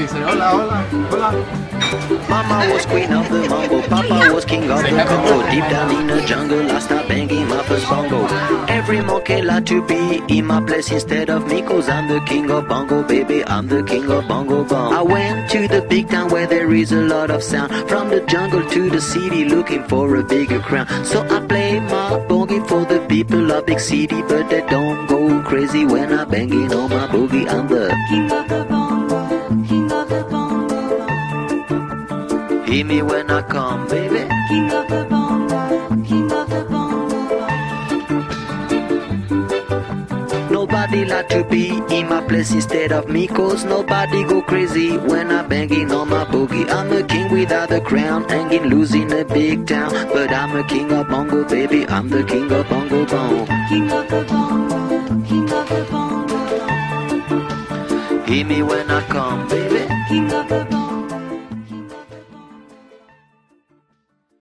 dice, hola, hola, hola. Mama was queen of the mambo, Papa was king of the Congo. Deep down in the jungle, I start banging my first bongo. Every monkey like to be in my place instead of me, cause I'm the king of bongo, baby, I'm the king of bongo bong. I went to the big town where there is a lot of sound, from the jungle to the city looking for a bigger crown. So I play my boogie for the people of big city, but they don't go crazy when I'm banging on my boogie. I'm the king of the bongo, king of the bongo. Hear me when I come, baby. King of the bongo, king of the bongo. Nobody like to be in my place instead of me, cause nobody go crazy when I'm banging on my boogie. I'm a king without a crown, hanging loose in a big town, but I'm a king of bongo, baby, I'm the king of bongo bong. King of the bongo, king of the bongo. Hear me when I come,